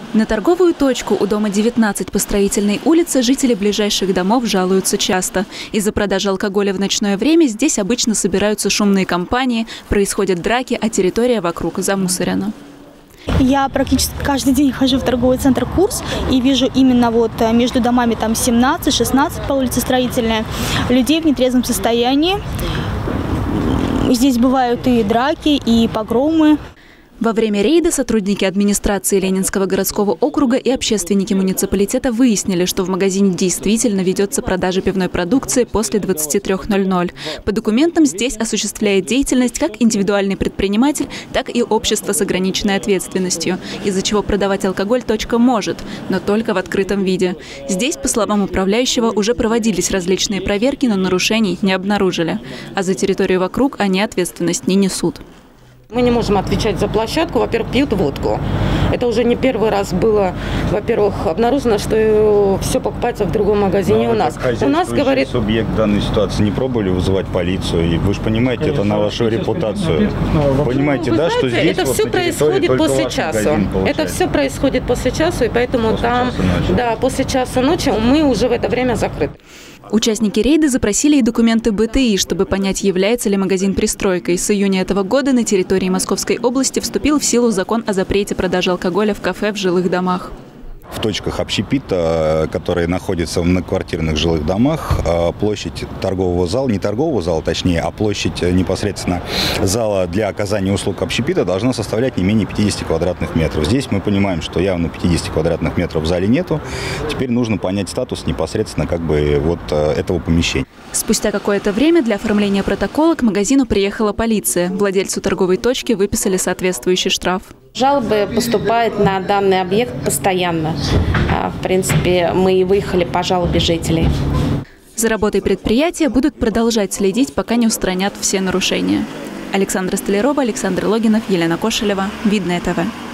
На торговую точку у дома 19 по Строительной улице жители ближайших домов жалуются часто. Из-за продажи алкоголя в ночное время здесь обычно собираются шумные компании, происходят драки, а территория вокруг замусорена. Я практически каждый день хожу в торговый центр «Курс» и вижу именно вот между домами там 17-16 по улице Строительная людей в нетрезвом состоянии. Здесь бывают и драки, и погромы. Во время рейда сотрудники администрации Ленинского городского округа и общественники муниципалитета выяснили, что в магазине действительно ведется продажа пивной продукции после 23:00. По документам здесь осуществляет деятельность как индивидуальный предприниматель, так и общество с ограниченной ответственностью, из-за чего продавать алкоголь точка может, но только в открытом виде. Здесь, по словам управляющего, уже проводились различные проверки, но нарушений не обнаружили. А за территорию вокруг они ответственность не несут. Мы не можем отвечать за площадку. Во-первых, пьют водку. Это уже не первый раз было, во-первых, обнаружено, что все покупается в другом магазине у нас. У нас, говорит, субъект данной ситуации не пробовали вызывать полицию. И вы же понимаете, конечно, это на вашу репутацию. Понимаете, да, знаете, что здесь это вот все происходит после часу. Это все происходит после часу, и поэтому после там, да, после часа ночи мы уже в это время закрыты. Участники рейда запросили и документы БТИ, чтобы понять, является ли магазин пристройкой. С июня этого года на территории Московской области вступил в силу закон о запрете продажи алкоголя в кафе в жилых домах. В точках общепита, которые находятся в многоквартирных жилых домах, площадь торгового зала, не торгового зала точнее, а площадь непосредственно зала для оказания услуг общепита должна составлять не менее 50 квадратных метров. Здесь мы понимаем, что явно 50 квадратных метров в зале нету. Теперь нужно понять статус непосредственно как бы вот этого помещения. Спустя какое-то время для оформления протокола к магазину приехала полиция. Владельцу торговой точки выписали соответствующий штраф. Жалобы поступают на данный объект постоянно. В принципе, мы и выехали по жалобе жителей. За работой предприятия будут продолжать следить, пока не устранят все нарушения. Александра Столярова, Александр Логинов, Елена Кошелева. Видное ТВ.